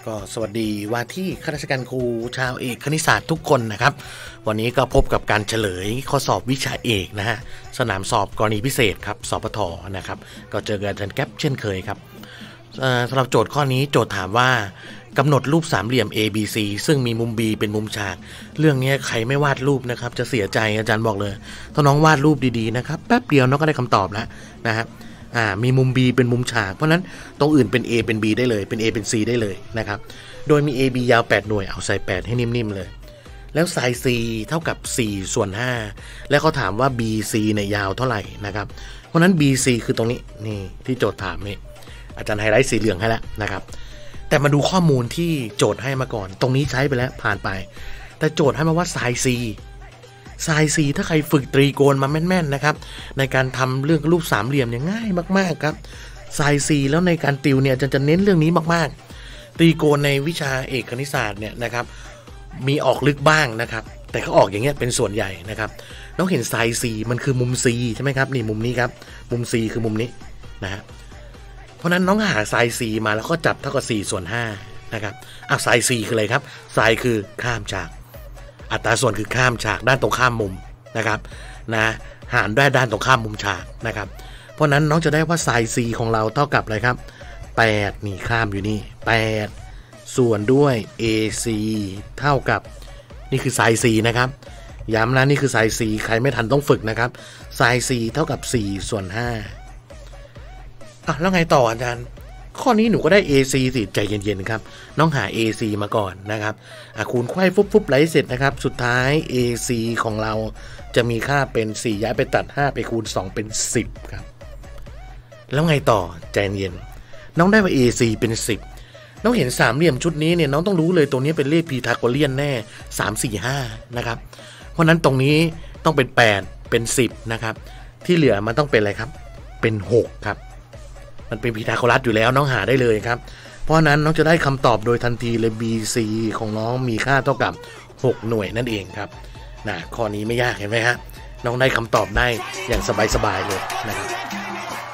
ก็สวัสดีว่าที่ข้าราชการครูชาวเอกคณิตศาสตร์ทุกคนนะครับวันนี้ก็พบกับการเฉลยข้อสอบวิชาเอกนะฮะสนามสอบกรณีพิเศษครับสปท.นะครับก็เจอกันอาจารย์แก๊ปเช่นเคยครับสำหรับโจทย์ข้อนี้โจทย์ถามว่ากำหนดรูปสามเหลี่ยม ABC ซึ่งมีมุม B เป็นมุมฉากเรื่องนี้ใครไม่วาดรูปนะครับจะเสียใจอาจารย์บอกเลยถ้าน้องวาดรูปดีๆนะครับแป๊บเดียวน้องก็ได้คำตอบแล้วนะครับมีมุม B เป็นมุมฉากเพราะนั้นตรงอื่นเป็น A เป็น B ได้เลยเป็น A เป็น C ได้เลยนะครับโดยมี AB ยาว8หน่วยเอาใส่8ให้นิ่มๆเลยแล้วไซน์ C เท่ากับ4/5แล้วเขาถามว่า BC เนี่ยยาวเท่าไหร่นะครับเพราะนั้น BC คือตรงนี้นี่ที่โจทย์ถามนี่อาจารย์ไฮไลท์สีเหลืองให้แล้วนะครับแต่มาดูข้อมูลที่โจทย์ให้มาก่อนตรงนี้ใช้ไปแล้วผ่านไปแต่โจทย์ให้มาว่าไซน์ Cถ้าใครฝึกตรีโกณมาแม่นๆนะครับในการทำเรื่องรูปสามเหลี่ยมเนี่ยง่ายมากๆครับไซน์ Cแล้วในการติวเนี่ยจะเน้นเรื่องนี้มากๆตรีโกณในวิชาเอกคณิตศาสตร์เนี่ยนะครับมีออกลึกบ้างนะครับแต่ก็ออกอย่างเงี้ยเป็นส่วนใหญ่นะครับน้องเห็นไซน์ C มันคือมุม C ใช่ไหมครับนี่มุมนี้ครับมุม C คือมุมนี้นะฮะเพราะนั้นน้องหาไซน์ C มาแล้วก็จับเท่ากับ4/5นะครับไซน์ C คืออะไรครับไซน์คือข้ามฉากอัตราส่วนคือข้ามฉากด้านตรงข้ามมุมนะครับนะหารด้วยด้านตรงข้ามมุมฉากนะครับเพราะนั้นน้องจะได้ว่าไซน์ C ของเราเท่ากับอะไรครับ8นี่ข้ามอยู่นี่8ส่วนด้วย AC เท่ากับนี่คือไซน์ C นะครับย้ำนะนี่คือไซน์ C ใครไม่ทันต้องฝึกนะครับไซน์ C เท่ากับ4/5แล้วไงต่ออาจารย์ข้อนี้หนูก็ได้ AC สิใจเย็นๆครับน้องหา AC มาก่อนนะครับคูณไขว้ฟุบๆไหลเสร็จนะครับสุดท้าย AC ของเราจะมีค่าเป็น4ย้ายไปตัด5ไปคูณ2เป็น10ครับแล้วไงต่อใจเย็นน้องได้ว่า AC เป็น10น้องเห็นสามเหลี่ยมชุดนี้เนี่ยน้องต้องรู้เลยตัวนี้เป็นเลขพีทาโกเรียนแน่3 4 5นะครับเพราะนั้นตรงนี้ต้องเป็น8เป็น10นะครับที่เหลือมันต้องเป็นอะไรครับเป็น6ครับมันเป็นพีทาโกรัสอยู่แล้วน้องหาได้เลยครับเพราะนั้นน้องจะได้คำตอบโดยทันทีเลย BC ของน้องมีค่าเท่ากับ6หน่วยนั่นเองครับข้อนี้ไม่ยากเห็นไหมฮะน้องได้คำตอบได้อย่างสบายๆเลยนะครับ